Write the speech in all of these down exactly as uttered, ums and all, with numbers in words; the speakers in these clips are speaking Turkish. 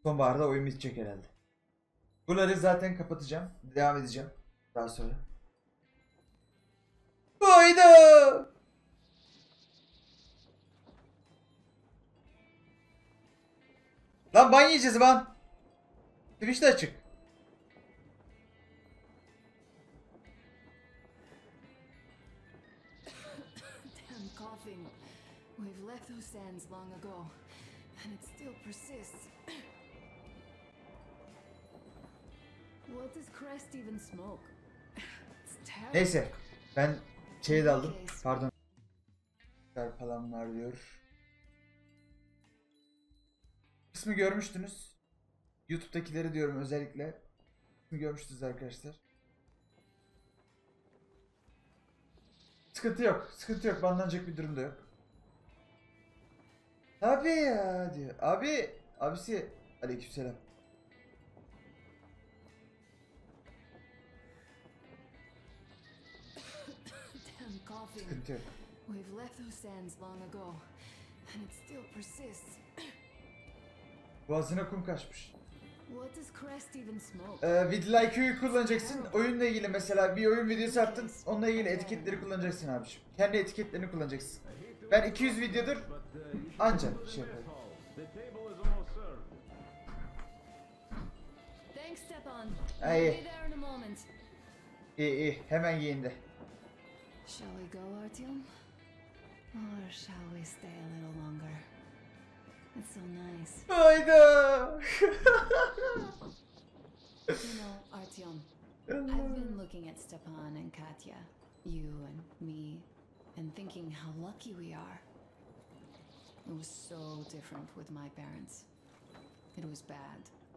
Sonbaharda oyun bitecek herhalde. Bunları zaten kapatacağım. Devam edeceğim. Daha sonra. Hayda! Lan ban yiyeceğiz lan. Twitch de açık. Damn coughing. We've left those sands long ago, and it still persists. What does Crest even smoke? It's terrible. Neyse. Ben şeyi de aldım. Pardon. Falan var diyor. İsmi görmüştünüz. YouTube'dakileri diyorum özellikle. İsmi görmüştünüz arkadaşlar. Sıkıntı yok. Sıkıntı yok. Banlanacak bir durum da yok. Abi ya diyor. Abi. Abisi. Aleykümselam. Damn coughing. Sıkıntı yok. We've left those sands long ago, and it still persists. Boğazına kum kaçmış. What does Crest even smoke? Ee, vidlike'ı kullanacaksın. Oyunla ilgili mesela bir oyun videosu attın. Onunla ilgili etiketleri kullanacaksın abiciğim. Kendi etiketlerini kullanacaksın. Ben iki yüz videodur anca şey yapıyorum. Thanks, Stepan. Ay. I'll be there in a moment. İyi iyi. Hemen giyindi. Shall we go, Artyom? Or shall we stay a little longer? It's so nice. Hayda. You know, Artyom, I've been looking at Stepan and Katya, you and me, and thinking how lucky we are. It was so different with my parents. It was bad.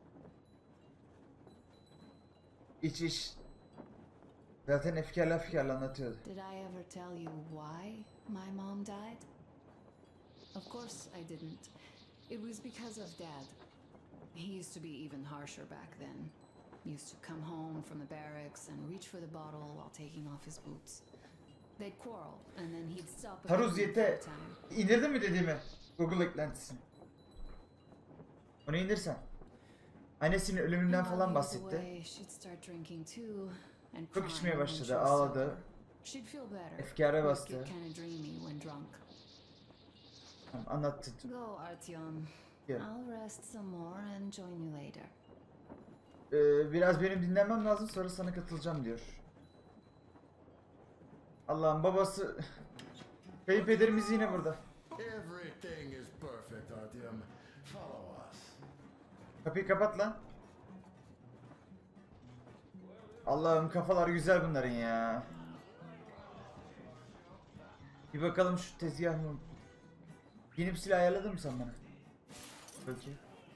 İç iç. Zaten efkarla efkarla anlatıyordu. Did I ever tell you why my mom died? Of course I didn't. It was because of Dad. He used to be even harsher back then. He used to come home from the barracks and reach for the bottle while taking off his boots. They'd quarrel and then he'd stop. Haruz yete indirdin mi dediğimi? Google eklentisini. Onu indirsen. Annesinin ölümünden falan bahsetti. Çok içmeye başladı, ağladı. Efkara bastı. Tamam, anlattı. Go, Artyom. Yeah. I'll rest some more and join you later. Ee, biraz benim dinlemem lazım, sonra sana katılacağım diyor. Allah'ım, babası kayınpederimiz yine burada. Everything is perfect, Artyom. Follow us. Kapıyı kapat lan. Allah'ım, kafalar güzel bunların ya. Bir bakalım şu tezgah mı? Yeni silah ayarladın mı sen bana? Peki.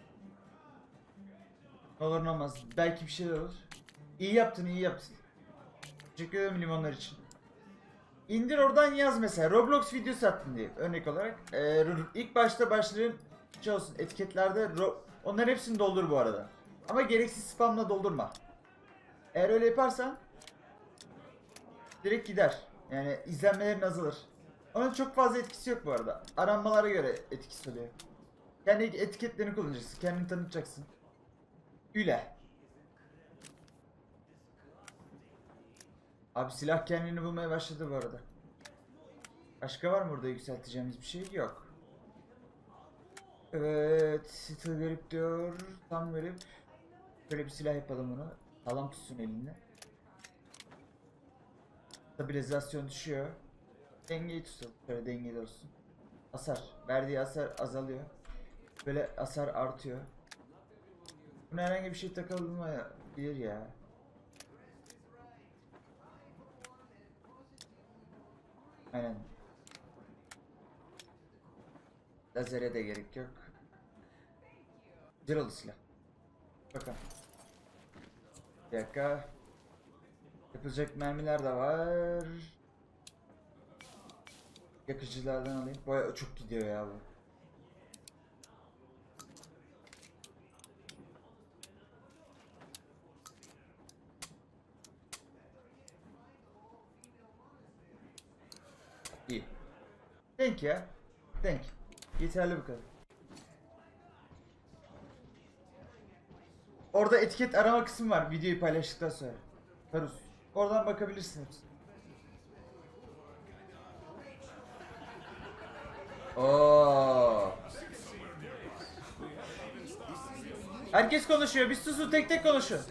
Ne olur ne olmaz. Belki bir şeyler olur. İyi yaptın, iyi yaptın. Teşekkür ederim limonlar için. İndir oradan yaz mesela. Roblox videosu attın diye örnek olarak. Ee, ilk başta başlığın şey olsun, etiketlerde onların hepsini doldur bu arada. Ama gereksiz spamla doldurma. Eğer öyle yaparsan direkt gider. Yani izlenmelerin azalır. Onun çok fazla etkisi yok bu arada. Aranmalara göre etkisi oluyor. Kendi etiketlerini kullanacaksın. Kendini tanıtacaksın. Üle. Abi silah kendini bulmaya başladı bu arada. Başka var mı burada yükselteceğimiz bir şey? Yok. Evet. Still verip diyor. Tam verip. Böyle bir silah yapalım bunu. Sağlam tutsun elinde. Stabilizasyon düşüyor. Dengeyi tutalım. Böyle dengeli olsun. Hasar. Verdiği hasar azalıyor. Böyle hasar artıyor. Buna herhangi bir şey takılmayabilir ya. Aynen. Lazere de gerek yok. Güzel oldu silah. Bakalım. Bir dakika. Yapılacak mermiler de var. Yakıcılardan alayım. Boya çok gidiyor ya bu. İyi. Denk ya. Denk. Yeterli bu kadar. Orada etiket arama kısmı var videoyu paylaştıktan sonra. Tarus. Oradan bakabilirsiniz. Oo. Herkes konuşuyor. Bir susun, tek tek konuşun.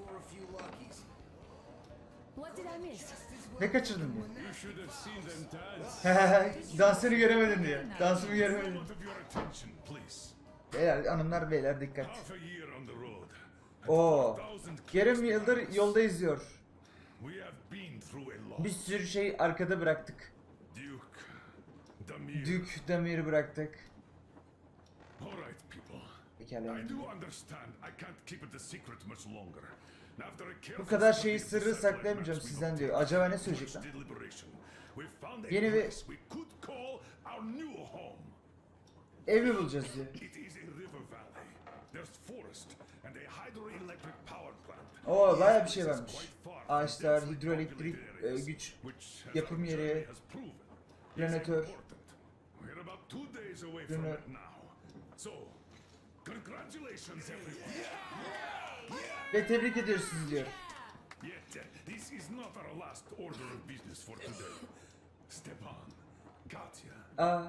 What did I miss? Ne kaçırdın diyor. You should have seen them dance. Dansını göremedin diyor. Dansımı göremedin. Out of your attention, please. Beyler, hanımlar beyler dikkat. Half a year on the road. Oo. Thousand Yarım yıldır yolda izliyor. We have been through a lot. Bir sürü şey arkada bıraktık. Duke, Damir. Dük Damir'i bıraktık. All right, people. Pekala. I do understand. I can't keep it a secret much longer. After a careful Bu kadar study şeyi of the sırrı satellite saklayamayacağım maps we sizden diyor. obtained, Acaba ne much söyleyecek lan? deliberation, we found a Yeni bir- place we could call our new home. Ev mi bulacağız diyor. It is a river valley. There's forest and a hydroelectric power plant. Oo, bayağı bir şey This is varmış. quite far from Ağaçlar, densely hidroelektrik populated e, areas, güç, which, as yapım our yeri, journey has proven, is jeneratör. important. We're about two days away from Jener- it now. So, congratulations everyone. Ve tebrik ediyoruz sizi diyor. Yet, uh, this is not our last order of business for today. Stepan, Katya, Aa,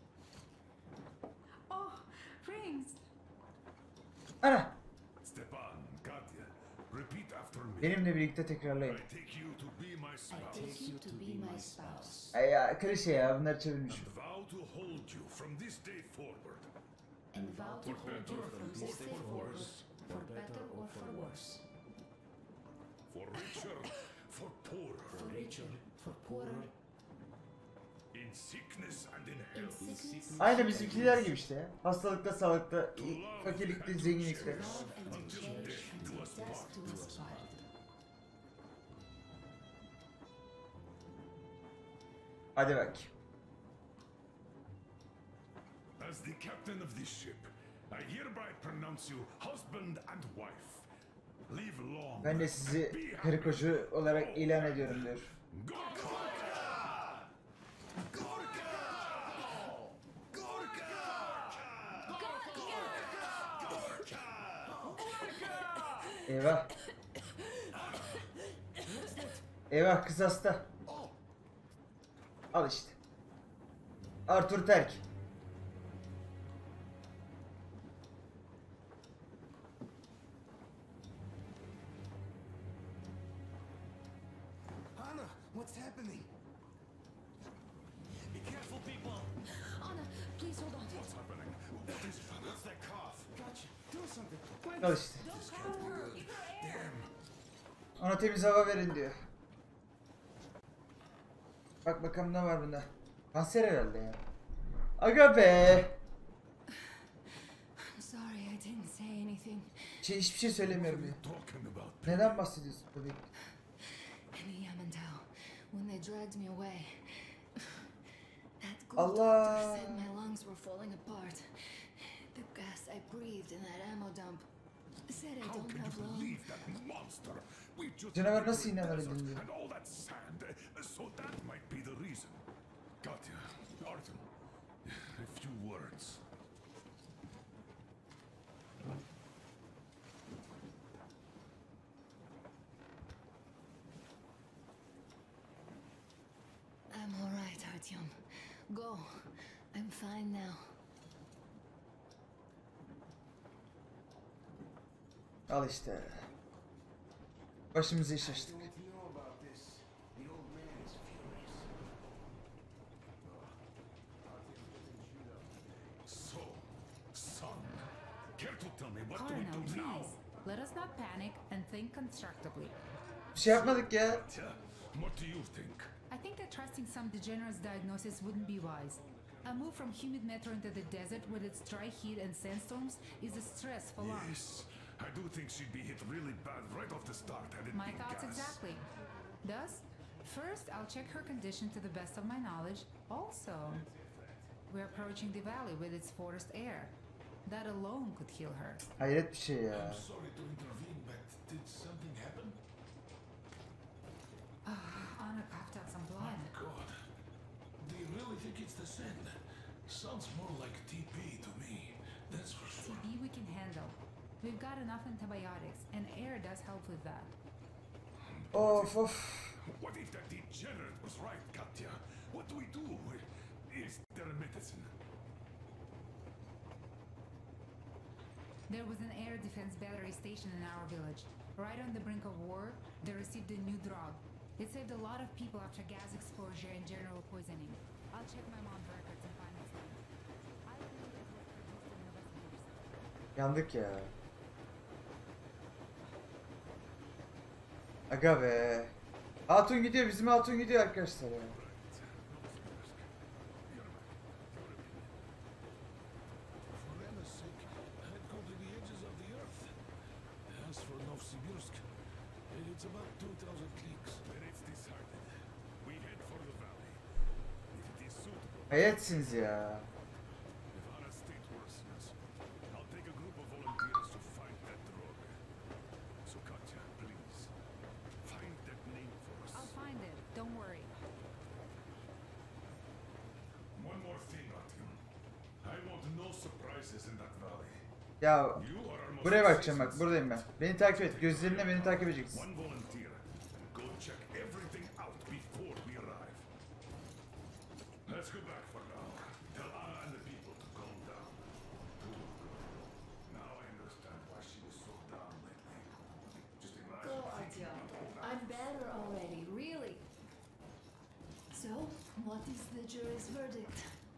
Oh, rings. ana. Stepan, Katya, repeat after me. Benimle birlikte tekrarlayın. I take you to be my I spouse take you to be my spouse. Ay ya, klişe ya, bunları çevirmiş. and vow to hold you from this day forward. And vow to hold you from this day forward, for better or for worse. For richer, for poorer, For richer, for poorer, in sickness and in in health. sickness, Aynı bizimkiler gibi işte ya. Hastalıkta, sağlıkta, i- fakirlikte, zenginlikte. love and to cherish until death do us part. Hadi bak. As the captain of this ship, I hereby pronounce you husband and wife. Live long. Ben de sizi karı koca olarak ilan ediyorum diyor. Eyvah. Eyvah, kız hasta. Al işte. Arthur terk. Anna, what's happening? Be careful, people. Anna, please hold on. What's happening? What is it? What's that cough? Gotcha. Do something. Al işte. Don't cover her. Ona temiz hava verin diyor. Bak bakalım ne var bunda. Kanser herhalde ya. Aga be. I'm sorry I didn't say anything. Şey, hiçbir şey söylemiyorum ya. Talking about Neden bahsediyorsun bebeğim? In Yamantau, when they dragged me away, that good Allah. doctor said my lungs were falling apart. The gas I breathed in that ammo dump said I how don't can have you long. believe that monster? We just Canavar nasıl through a inanır desert edildi? and all that sand, uh, so that might be the reason. Katya, Artem, a few words. I'm all right, Artyom. Go. I'm fine now. Al işte. Başımızı iş açtık. Don't know about this. The old man is furious. So, son, care to tell me what do we Colonel, do now? please, let us not panic and think constructively. Bir şey yapmadık ya. Katya, what do you think? I think that trusting some degenerate's diagnosis wouldn't be wise. A move from humid metro into the desert with its dry heat and sandstorms is a stress for lungs. Yes, I do think she'd be hit really bad right off the start had it My been thoughts gas. exactly. Thus, first I'll check her condition to the best of my knowledge. Also, we're approaching the valley with its forest air. That alone could heal her. Hayret bir şey ya. Sorry to intervene, but did something happen? Anna coughed out some blood. God, do you really think it's the sand? Sounds more like T P to me. That's for T sure. B we can handle. We've got enough antibiotics, and air does help with that. Of of. What if that degenerate was right, Katya? What do we do? Is there a medicine? There was an air defense battery station in our village. Right on the brink of war, they received a new drug. It saved a lot of people after gas exposure and general poisoning. I'll check my mom's records and find this one. I believe it was produced in Novosibirsk. Yandık ya. Aga be. Hatun gidiyor, bizim hatun gidiyor arkadaşlar ya. It's about two thousand cliques. Then it's decided. We head for the valley. If it is suitable, Hayetsiniz ya. if Anna's state worsens, I'll take a group of volunteers to find that drug. So Katya, please, find that name for us. I'll find it. Don't worry. One more thing, Artyom. I want no surprises in that valley. Ya You are our most buraya bakacağım bak, successful- buradayım ben. Beni takip et, gözlerine beni takip edeceksin. One volunteer. Go check everything out before we arrive. Let's go back for now. Tell Anna and the people to calm down. Now I understand why she was so down lately. Just imagine. Go, Artyom. I'm better already, really. So, what is the jury's verdict?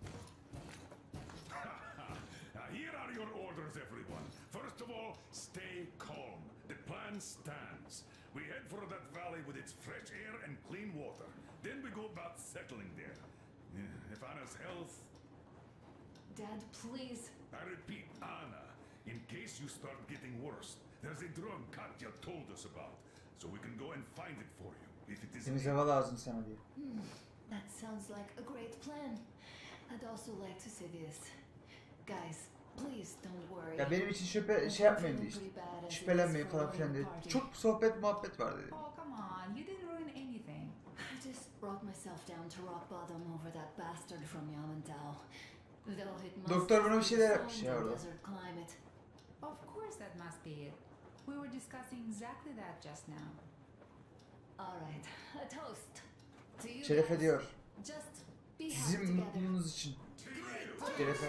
Now here are your orders, everyone. First of all, stay calm. The plan stands. We head for that valley with its fresh air and clean water. Then we go about settling there. If Anna's health, Dad, please. I repeat, Anna, in case you start getting worse, there's a drug Katya told us about, so we can go and find it for you, if it is Temiz hava lazım sana diye. That sounds like a great plan. I'd also like to say this. Guys, please don't worry. Ya benim için şüphe şey yapmayın diye işte. Şüphelenmeyin falan filan diye. Çok sohbet muhabbet var dedi. Oh, come on. You didn't ruin anything. I just brought myself down to rock bottom over that bastard from Yamantau. Though it must Doktor buna bir be şeyler the yapmış ya orada. desert climate. Of course that must be it. We were discussing exactly that just now. All right, a toast to you Şeref guys. ediyor. Just be happy Sizin together. mutluluğunuz için. Şerefe.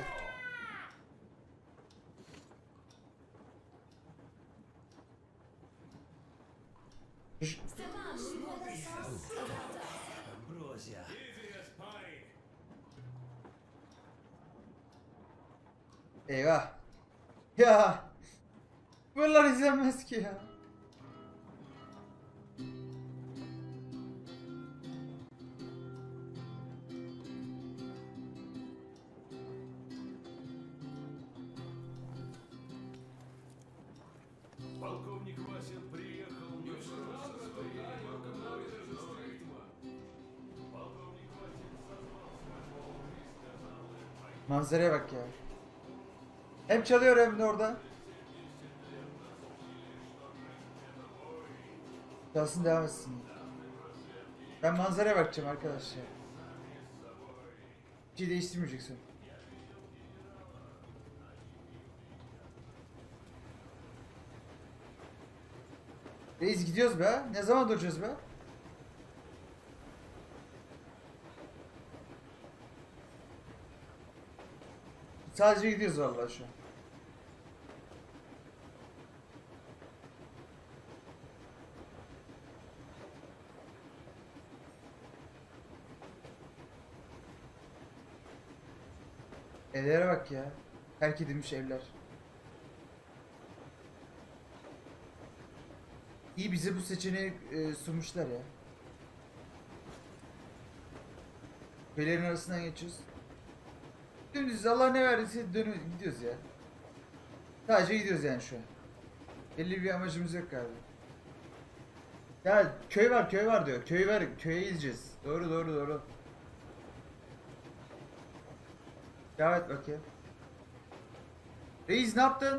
Ş- Stefan, what is about us? Ambrosia. Eyvah. Ya. Bunlar izlenmez ki ya. Полковник Васин приехал. Manzaraya bak ya. Hem çalıyor hem de orada. Çalsın devam etsin. Ben manzaraya bakacağım arkadaşlar. Bir şey değiştirmeyeceksin. Reis gidiyoruz be. Ne zaman duracağız be? Sadece gidiyoruz vallahi şu an. Evlere bak ya. Terk edilmiş evler. İyi bize bu seçeneği e, sunmuşlar ya. Köylerin arasından geçiyoruz. Dümdüz Allah ne verdiyse dönüyoruz gidiyoruz ya. Sadece gidiyoruz yani şu an. Belli bir amacımız yok galiba. Ya köy var köy var diyor. Köy var köye gideceğiz. Doğru doğru doğru. Devam et bakayım. Reis ne yaptın?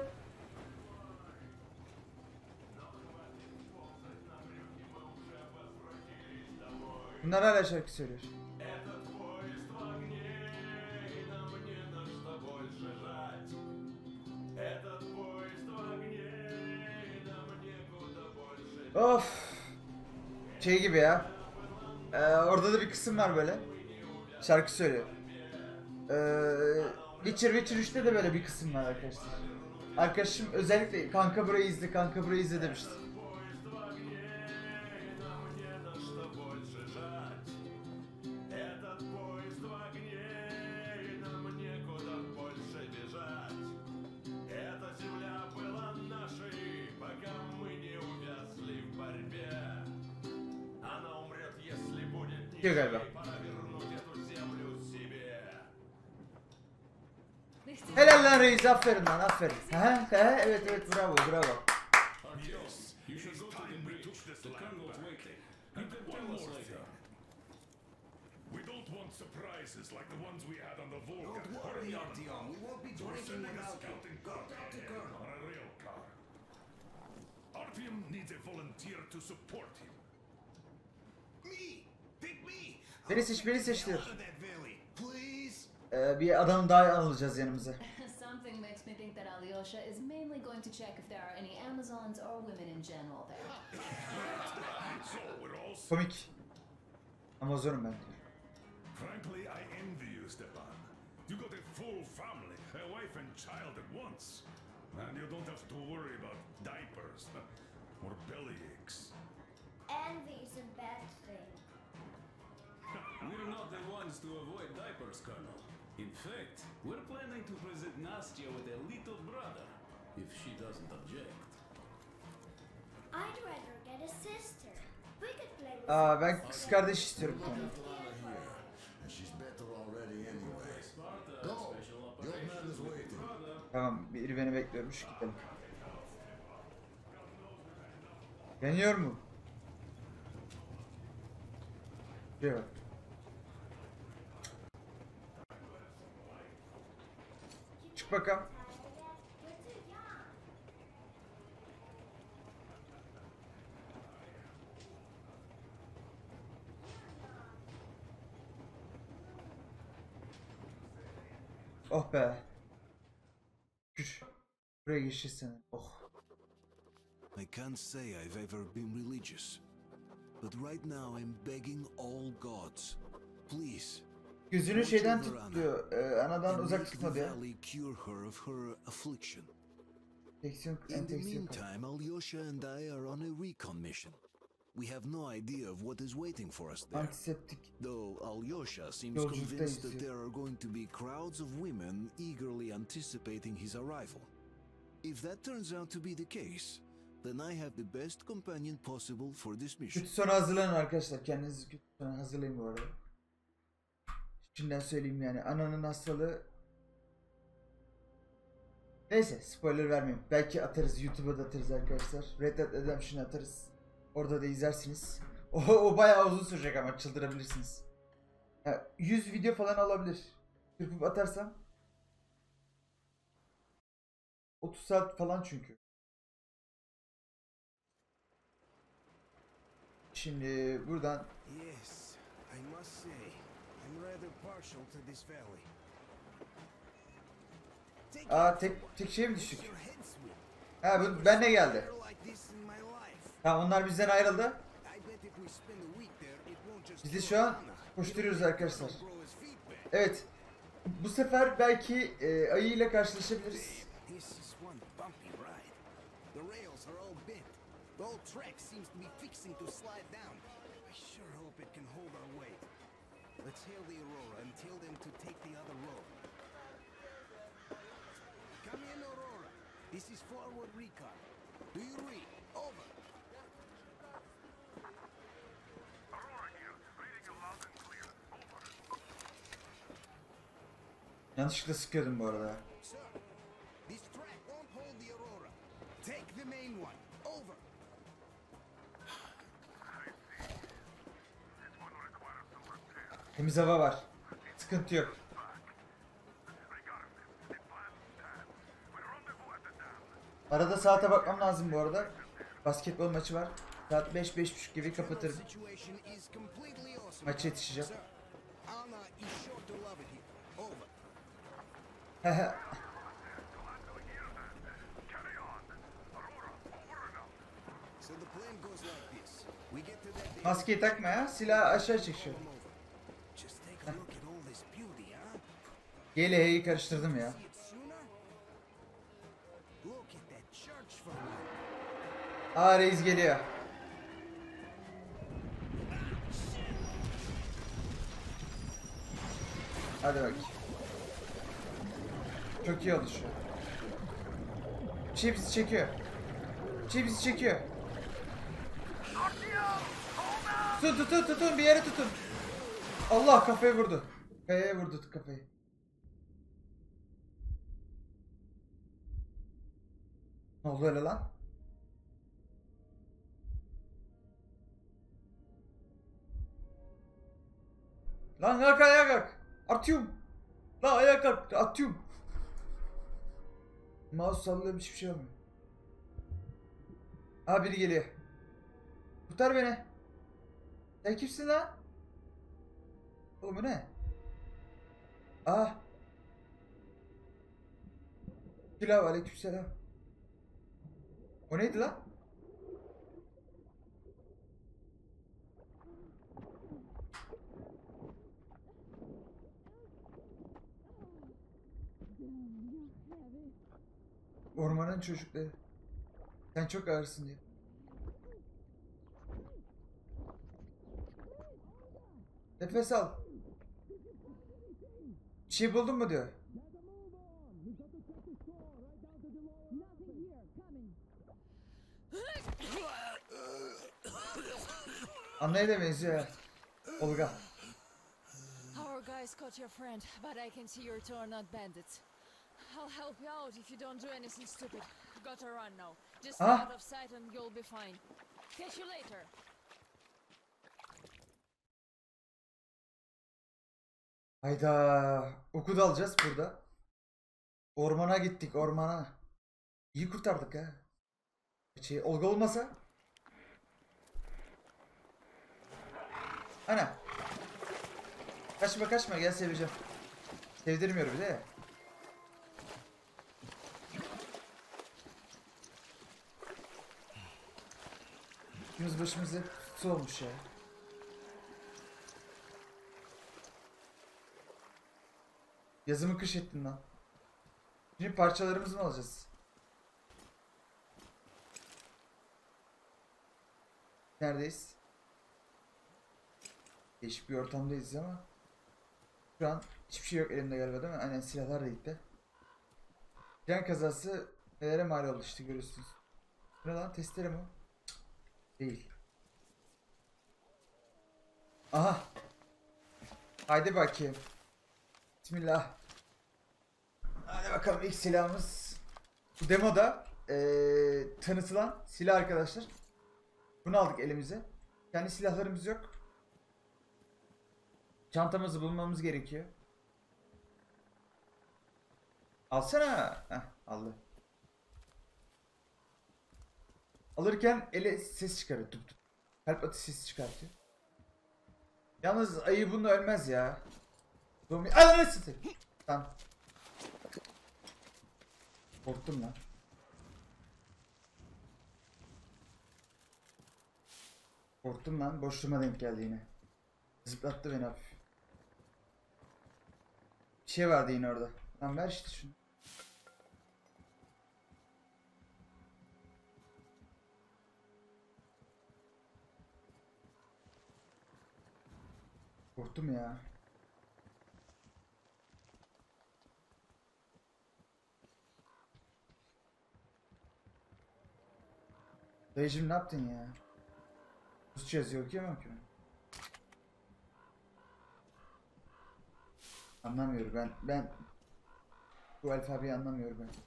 Bunlar hala şarkı söylüyor. Этот поезд в огне, и нам не на что больше жать. Этот поезд в огне, Of. Şey gibi ya. Ee, orada da bir kısım var böyle. Şarkı söylüyor. Ee, Witcher Witcher üçte de böyle bir kısım var arkadaşlar. Arkadaşım özellikle kanka burayı izle, kanka burayı izle demişti. Diyor galiba. Helal lan reis, aferin lan, aferin. He he, evet evet, bravo bravo. We don't want surprises like the ones we had on the Volga. Don't worry, Artyom. We won't be drinking without you. Go talk to Colonel. On a rail car. Artyom needs a volunteer to support him. Me! Pick me! Beni seç, beni seç diyor. Out of that valley, please! Ee, bir adam daha alacağız yanımıza. Something makes me think that Alyosha is mainly going to check if there are any Amazons or women in general there. So we're all set. Komik. Amazonum ben. Frankly, I envy you, Stepan. You got a full family, a wife and child at once. And you don't have to worry about diapers or belly aches. Envy's a bad thing. We're not the ones to avoid diapers, Colonel. In fact, we're planning to present Nastya with a little brother, if she doesn't object. I'd rather get a sister. We could play with Aa, ben kız kardeş istiyorum bir tane. And she's better already anyway. Go! Your man is waiting. Tamam, biri beni bekliyormuş, gidelim. Yanıyor mu? Yok. Çık bakalım. Oh be. Şükür. Buraya geçirsen. Oh. I can't say I've ever been religious, but right now I'm begging all gods, please. Gözünü şeyden tut diyor. Ee, anadan uzak tutma diyor. Cure her of her affliction. Enfeksiyon, In the enfeksiyon. meantime, Alyosha and I are on a recon mission. We have no idea of what is waiting for us there. Antiseptik. Though Alyosha seems Yolculukta convinced that izliyor. there are going to be crowds of women eagerly anticipating his arrival. If that turns out to be the case, then I have the best companion possible for this mission. Kötü sona hazırlanın arkadaşlar. Kendinizi kötü sona hazırlayın bu arada. Şimdiden söyleyeyim yani. Ananın hastalığı. Neyse, spoiler vermeyeyim. Belki atarız. YouTube'a da atarız arkadaşlar. Red Dead Redemption'ı atarız. Orada da izlersiniz. O, o bayağı uzun sürecek ama çıldırabilirsiniz. Ya, yüz video falan alabilir. Kırpıp atarsam otuz saat falan çünkü. Şimdi buradan Yes, I must say, I'm rather partial to this valley. Take aa tek tek şey mi düştük? your head swim. Ha bu ben ne geldi? Never like this in my life. Tamam, onlar bizden ayrıldı. I bet if we spend a week there, it won't just Biz de kill şu an Anna. koşturuyoruz arkadaşlar. It'll grow his feet back. Evet. Bu sefer belki e, ayı ile karşılaşabiliriz. This is one bumpy ride. The rails are all bent. The whole track seems to be fixing to slide down. I sure hope it can hold our weight. Let's hail the Aurora and tell them to take the other road. Come in, Aurora. This is forward recon. Do you read? Over. Yanlışlıkla sıkıyordum bu arada. Sir, this track won't hold the Aurora. Take the main one. Over. Temiz hava var. Sıkıntı yok. Arada saate bakmam lazım bu arada. Basketbol maçı var. Saat beş beş buçuk gibi kapatırım. Situation is completely awesome. Maça yetişeceğim. Sir, Anna is sure to love it here. Over. So the plan goes like Maskeyi takma ya. Silahı aşağı çek şöyle. Just take a look at all this beauty, huh? G ile H'yi karıştırdım ya. See it sooner? Look at that church for a minute. Aa reis geliyor. Hadi bak. Çok iyi oldu şu. Bir şey bizi çekiyor. Bir şey bizi çekiyor. Tutun tutun tutun bir yere tutun. Allah kafayı vurdu. Kafaya vurdu kafayı. Ne oldu öyle lan? Lan kalk ayağa kalk. Atıyorum. Lan ayağa kalk. Atıyorum. Mouse sallıyorum hiçbir şey olmuyor. Aa biri geliyor. Kurtar beni. Sen kimsin lan? Oğlum bu ne? Aa. Selam aleykümselam. O neydi lan? Ormanın çocukları. Sen çok ağırsın diye. Nefes al. Bir şey buldun mu diyor. Anneye de benziyor ya. Olga. Our guys caught your friend, but I can see your two are not bandits. I'll help you out if you don't do anything stupid. Gotta run now. Just stay Ah. out of sight and you'll be fine. Catch you later. Hayda. Oku da alacağız burada. Ormana gittik ormana. İyi kurtardık ha. Şey, Olga olmasa. Ana. Kaçma kaçma gel seveceğim. Sevdirmiyor bir de ya. Yüz başımız hep su olmuş ya. Yazımı kış ettin lan. Şimdi parçalarımızı mı alacağız? Neredeyiz? Değişik bir ortamdayız ama şu an hiçbir şey yok elimde galiba değil mi? Aynen silahlar da gitti. Tren kazası nelere mal oldu işte görüyorsunuz. Ne lan testere mi o? Değil. Aha. Haydi bakayım. Bismillah. Hadi bakalım ilk silahımız. Bu demoda ee, tanıtılan silah arkadaşlar. Bunu aldık elimize. Kendi silahlarımız yok. Çantamızı bulmamız gerekiyor. Alsana. Heh, aldı. Alırken ele ses çıkarıyor. Tıp tıp. Kalp atışı sesi çıkartıyor. Yalnız ayı bununla ölmez ya. Zombi... Ananı satayım. Tamam. Korktum lan. Korktum lan. Boşluğuma denk geldi yine. Zıplattı beni hafif. Bir şey vardı yine orada. Lan ver işte şunu. Korktum ya. Dayıcım ne yaptın ya? Rusça yazıyor okuyamam ki ben. Anlamıyorum ben. Ben bu alfabeyi anlamıyorum ben.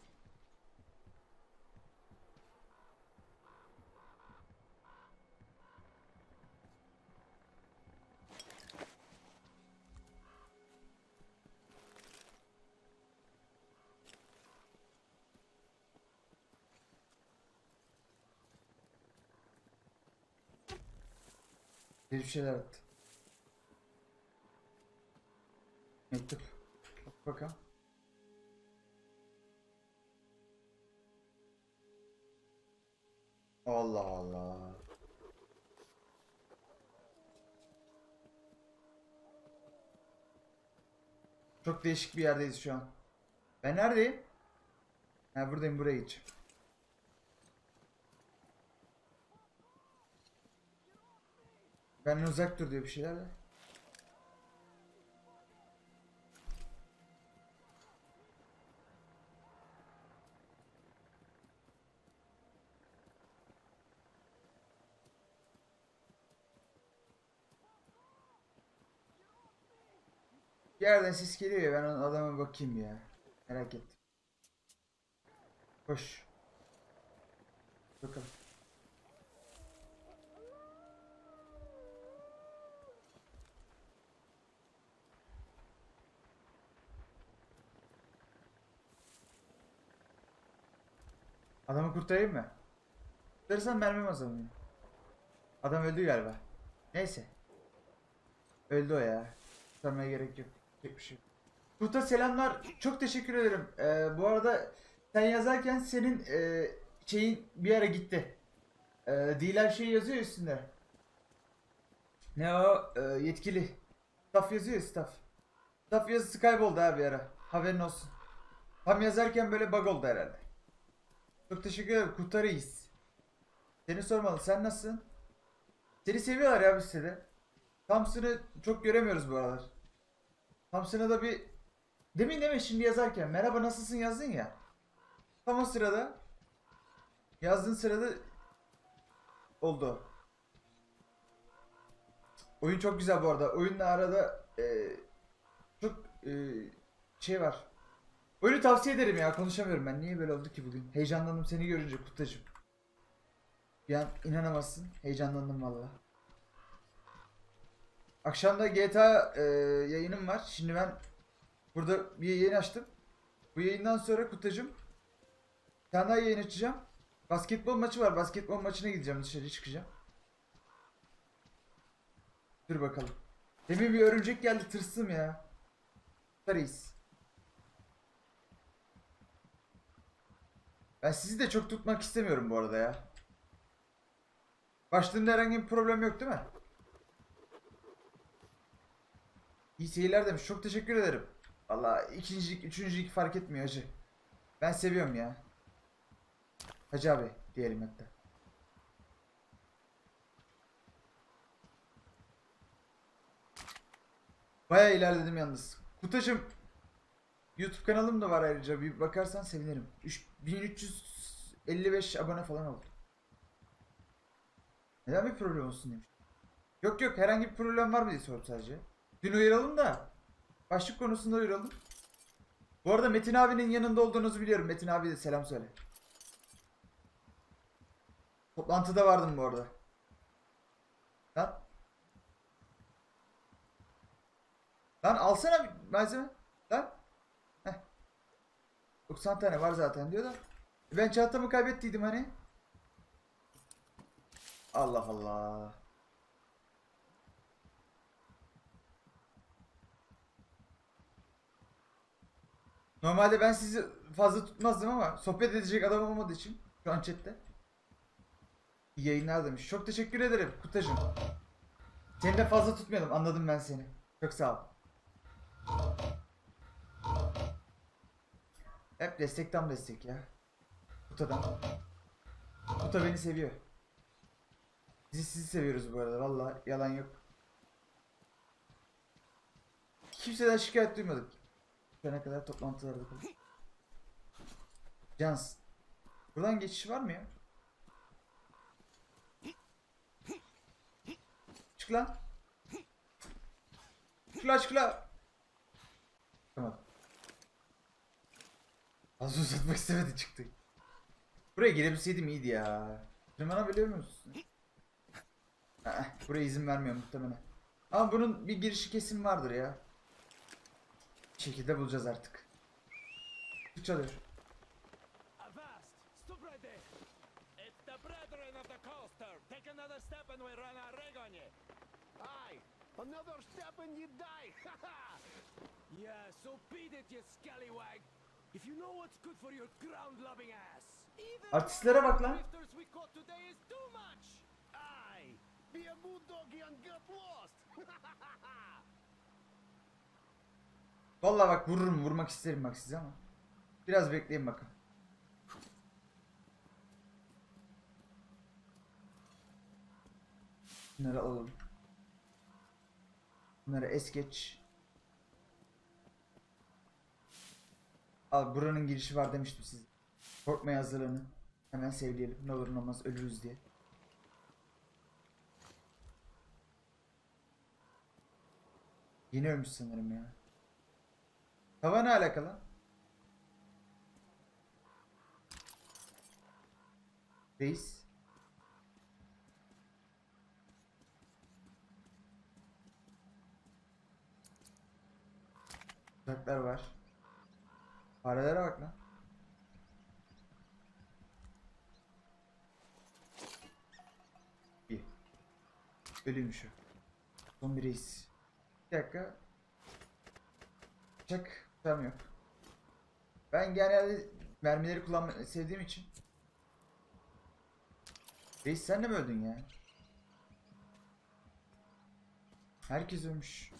Bir şeyler attı. Mektup. Bak bakalım. Allah Allah. Çok değişik bir yerdeyiz şu an. Ben neredeyim? Ha buradayım, buraya gideceğim. Benden uzak dur diyor bir şeyler de. Bir yerden ses geliyor ya, ben o adama bakayım ya. Merak ettim. Hoş. Bakalım. Adamı kurtarayım mı? Kurtarırsan mermim azalmıyor. Adam öldü galiba. Neyse. Öldü o ya. Kurtarmaya gerek yok. Pek bir şey yok. Kurta selamlar. Çok teşekkür ederim. Ee, bu arada sen yazarken senin e, şeyin bir ara gitti. E, Diler şey yazıyor üstünde. Ne o? E, yetkili. Staff yazıyor ya, staff. Staff yazısı kayboldu abi bir ara. Haberin olsun. Tam yazarken böyle bug oldu herhalde. Çok teşekkür ederim. Kurtar reis. Seni sormalı. Sen nasılsın? Seni seviyorlar ya bu sitede. Thompson'ı çok göremiyoruz bu aralar. Thompson'a da bir... Demin deme şimdi yazarken merhaba nasılsın yazdın ya. Tam o sırada yazdığın sırada oldu. Oyun çok güzel bu arada. Oyunla arada e, çok e, şey var. Oyunu tavsiye ederim ya. Konuşamıyorum ben. Niye böyle oldu ki bugün? Heyecanlandım seni görünce Kutacığım. Bir an inanamazsın. Heyecanlandım valla. Akşamda G T A e, yayınım var. Şimdi ben burada bir yayın açtım. Bu yayından sonra Kutacığım bir tane daha yayın açacağım. Basketbol maçı var. Basketbol maçına gideceğim. Dışarı çıkacağım. Dur bakalım. Demin bir örümcek geldi. Tırstım ya. Reis. Ben sizi de çok tutmak istemiyorum bu arada ya. Başlığında herhangi bir problem yok değil mi? İyi seyirler demiş. Çok teşekkür ederim. Valla ikincilik, üçüncülük fark etmiyor hacı. Ben seviyorum ya. Hacı abi diyelim hatta. Bayağı ilerledim yalnız. Kutacığım YouTube kanalım da var ayrıca. Bir bakarsan sevinirim. bin üç yüz elli beş abone falan oldu. Neden bir problem olsun demiş. Yok yok herhangi bir problem var mı diye sordum sadece. Dün uyaralım da. Başlık konusunda uyaralım. Bu arada Metin abinin yanında olduğunuzu biliyorum. Metin abi de selam söyle. Toplantıda vardım bu arada. Lan. Lan alsana bir malzeme. Lan. Heh. doksan tane var zaten diyor da. Ben çantamı kaybettiydim hani. Allah Allah. Normalde ben sizi fazla tutmazdım ama sohbet edecek adam olmadığı için şu an chatte. İyi yayınlar demiş. Çok teşekkür ederim Kutacığım. Seni de fazla tutmayalım, anladım ben seni. Çok sağ ol. Hep destek tam destek ya. Kuta'dan. Kuta beni seviyor. Biz sizi seviyoruz bu arada, valla yalan yok. Kimseden şikayet duymadık. Şu ana kadar toplantılarda kaldık. Cans. Buradan geçiş var mı ya? Çık lan. Çık lan çık lan. Tamam. Az uzatmak istemedi çıktı. Buraya girebilseydim iyiydi ya. Tırmanabiliyor musun? Buraya izin vermiyor muhtemelen. Ama bunun bir girişi kesin vardır ya. Bir şekilde bulacağız artık. Kim çalıyor? Avast! Stop right there! It's the brethren of the coaster! Take another step and we run our rig on you! Aye! Another step and you die! Yeah, so beat it, you scallywag! If you know what's good for your ground-loving ass! Even Artistlere bak lan. drifters we caught today is too much! Aye! Be a bulldoggy and get lost! Vallahi bak vururum, vurmak isterim bak size ama. Biraz bekleyin bakın. Bunları alalım. Bunları es geç. Al, buranın girişi var demiştim size. Korkmaya hazırlanın. Hemen sevleyelim. Ne olur ne olmaz ölürüz diye. Yeni ölmüş sanırım ya. Hava ne alakalı? Reis. Uzaklar var. Farelere bak lan. İyi. Ölüymüş o. Son bir reis. Bir dakika. Bıçak tam yok. Ben genelde mermileri kullanmayı sevdiğim için. Reis sen de mi öldün ya? Herkes ölmüş.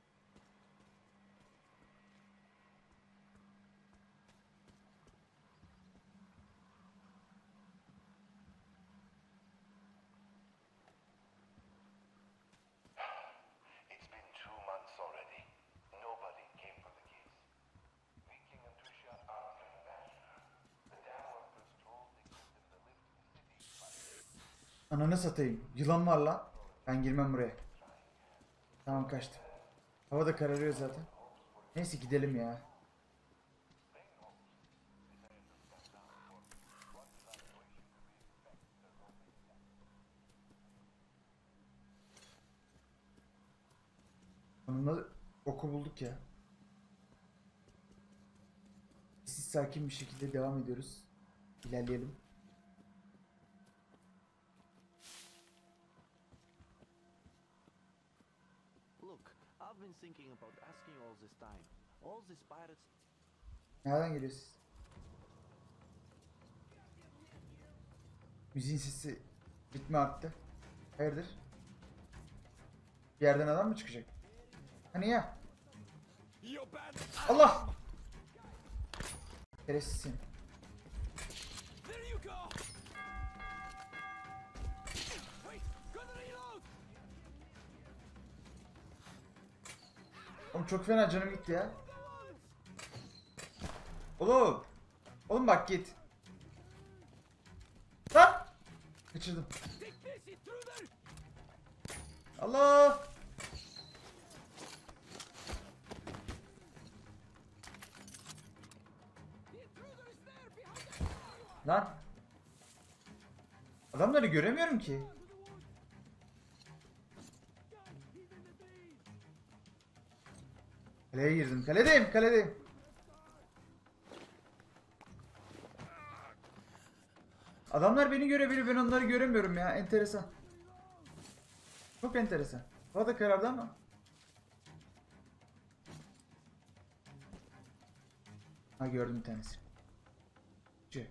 Ananı satayım. Yılan var lan. Ben girmem buraya. Tamam kaçtım. Hava da kararıyor zaten. Neyse gidelim ya. Onunla oku bulduk ya. Siz sakin bir şekilde devam ediyoruz. İlerleyelim. I've been thinking about asking all this time. All these pirates. Nereden geliyorsun? Müziğin sesi ritmi arttı. Hayırdır? Bir yerden adam mı çıkacak? Hani ya? Allah! Şerefsizsin. Oğlum çok fena canım gitti ya. Oğlum. Oğlum bak git. Lan. Kaçırdım. Allah. Lan. Adamları göremiyorum ki. Kaleye girdim. Kaledeyim, kaledeyim. Adamlar beni görebiliyor, ben onları göremiyorum ya. Enteresan. Çok enteresan. Hava da karardı ama. Ha gördüm bir tanesi. C.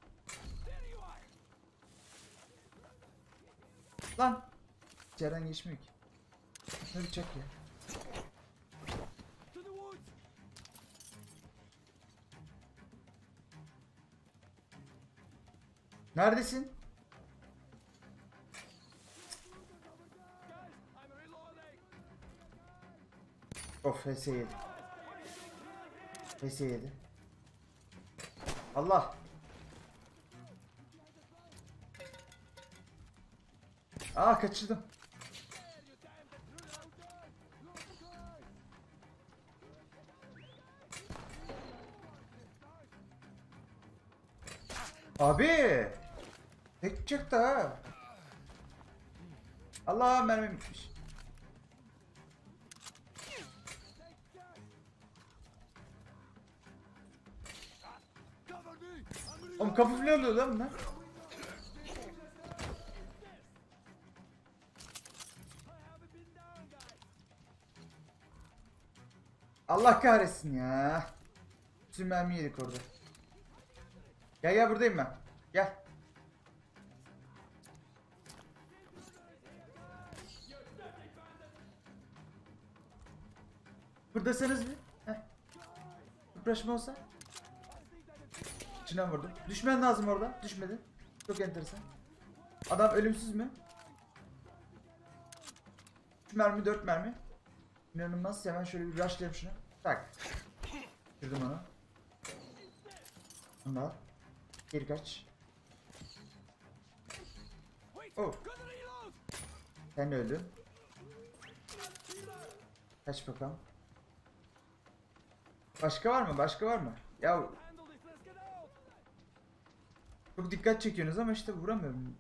Lan. İçeriden geçmiyor ki. Ne bıçak ya. Neredesin? Of H S yedi. H S yedi. Allah. Aa kaçırdım. Abi. Tek çıktı ha. Allah mermim bitmiş. Oğlum kamufle oluyor lan bunlar. Allah kahretsin ya. Bütün mermi yedik orada. Gel gel buradayım ben. Gel. Buradasınız mı? Heh. kıpraşma olsa. İçine vurdum. Düşmen lazım orada. Düşmedi. Çok enteresan. Adam ölümsüz mü? üç mermi, dört mermi. İnanılmaz. Hemen şöyle bir rushlayayım şunu. Tak. Kırdım onu. Bunu al. Geri kaç. Oh. Sen de öldün. Kaç bakalım. Başka var mı? Başka var mı? Ya çok dikkat çekiyorsunuz ama işte vuramıyorum.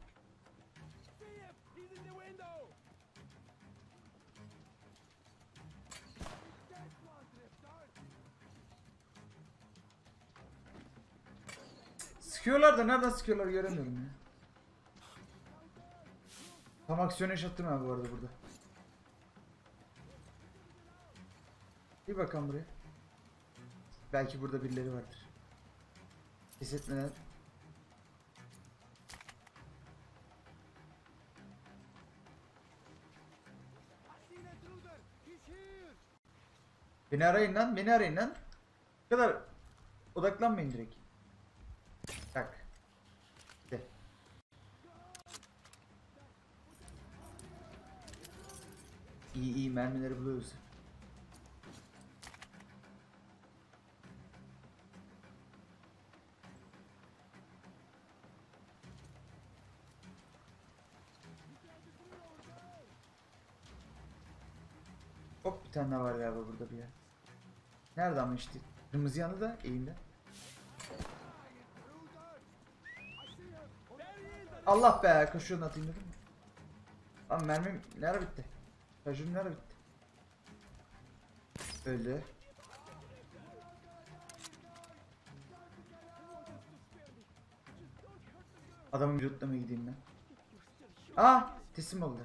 Sıkıyorlar da nereden sıkıyorlar göremiyorum ya. Tam aksiyon yaşattım abi bu arada burada. Bir bakalım buraya. Belki burada birileri vardır. Ses etmeden. Beni arayın lan, beni arayın lan. Bu kadar odaklanmayın direkt. Tak. De. İyi iyi mermileri buluyoruz. Hop bir tane daha var galiba burada bir yer. Nerede ama işte? Kırmızı yanı da eğimde. Allah be, koşuyorsun atayım dedim. Lan mermim nerede bitti? Şarjım nerede bitti? Öldü. Adamın vücutla mı gideyim ben? Ah! Teslim oldular.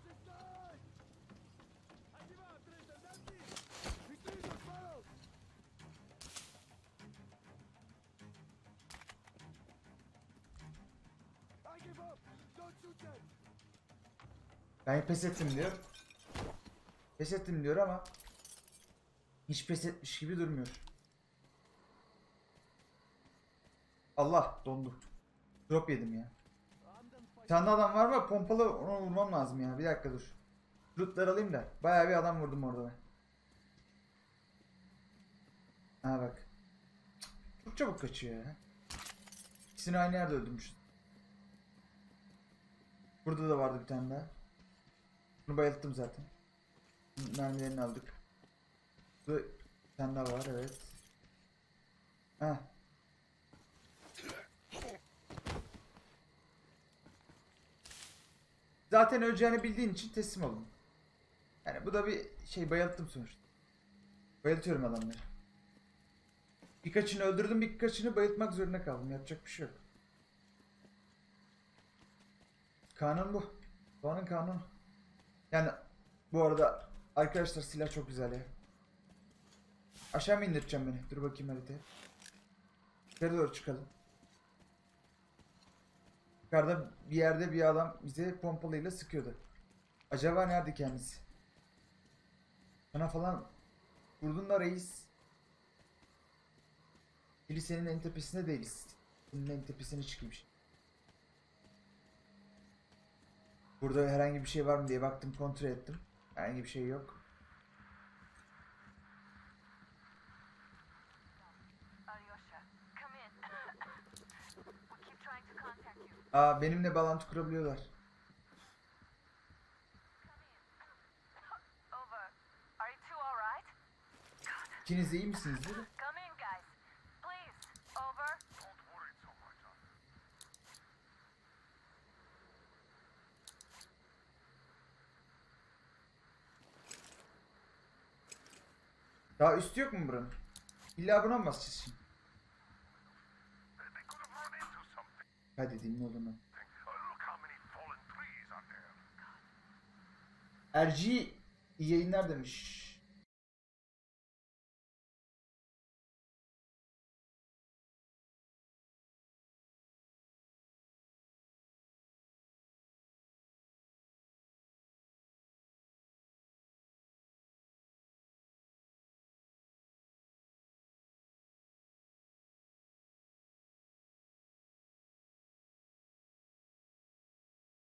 Ben pes ettim diyor. Pes ettim diyor ama hiç pes etmiş gibi durmuyor. Allah dondu. Drop yedim ya. Bir tane adam var mı? Pompalı onu vurmam lazım ya. Bir dakika dur. Lootları alayım da. Bayağı bir adam vurdum orada ben. Ha bak. Çok çabuk kaçıyor ya. İkisini aynı yerde öldürmüşüz. Burada da vardı bir tane daha. Bunu bayılttım zaten. Mermilerini aldık. Burada bir tane daha var, evet. Heh. Zaten öleceğini bildiğin için teslim oldum. Yani bu da bir şey, bayılttım sonuçta. Bayıltıyorum adamları. Birkaçını öldürdüm, birkaçını bayıltmak zorunda kaldım. Yapacak bir şey yok. Kanun bu. Doğanın kanunu. Yani bu arada arkadaşlar silah çok güzel ya. Aşağı mı indireceğim beni? Dur bakayım haritaya. Yukarı doğru çıkalım. Yukarıda bir yerde bir adam bize pompalıyla sıkıyordu. Acaba nerede kendisi? Bana falan vurdun da reis. Kilisenin en tepesinde değiliz. Senin en tepesine çıkmış. Burada herhangi bir şey var mı diye baktım, kontrol ettim. Herhangi bir şey yok. Aa, benimle bağlantı kurabiliyorlar. İkiniz iyi misiniz değil mi? Daha üstü yok mu buranın? İlla buna mı basacağız şimdi? Hadi dinle oğlum. Erci iyi yayınlar demiş.